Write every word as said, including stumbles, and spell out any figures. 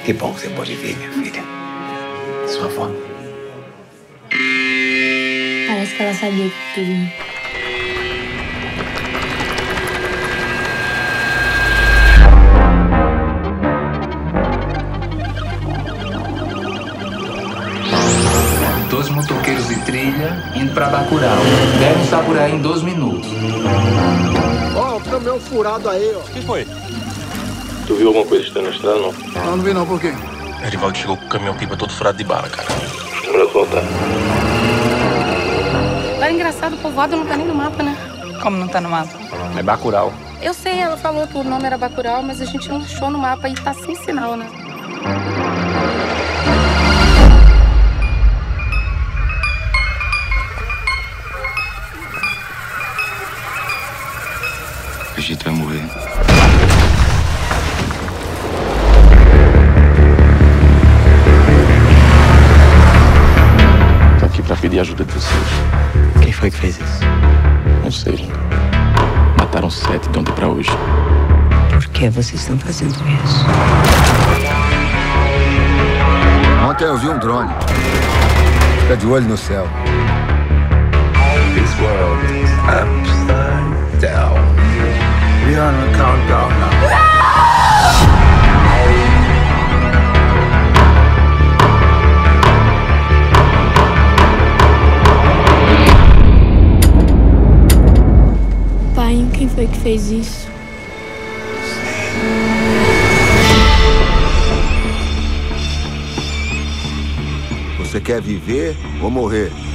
Que bom que você pode vir, minha filha. Sua avó. Parece que ela sabia que tu vinha. Dois motoqueiros de trilha indo pra Bacurau. Devem estar por aí em dois minutos. Ó, oh, o caminhão furado aí, ó. O que foi? Tu viu alguma coisa estranha na estrada, não? Não, não vi não, por quê? Erivaldo chegou com o caminhão-pipa todo furado de bala, cara. Melhor voltar. Lá é engraçado, o povoado não tá nem no mapa, né? Como não tá no mapa? É Bacurau. Eu sei, ela falou que o nome era Bacurau, mas a gente não achou no mapa e tá sem sinal, né? A gente vai morrer. Tô aqui pra pedir ajuda de vocês. Quem foi que fez isso? Não sei, Linda. Mataram sete de ontem pra hoje. Por que vocês estão fazendo isso? Ontem eu vi um drone. Fica de olho no céu. This world is upside down. We are on a countdown now. Pai, quem foi que fez isso? Você quer viver ou morrer?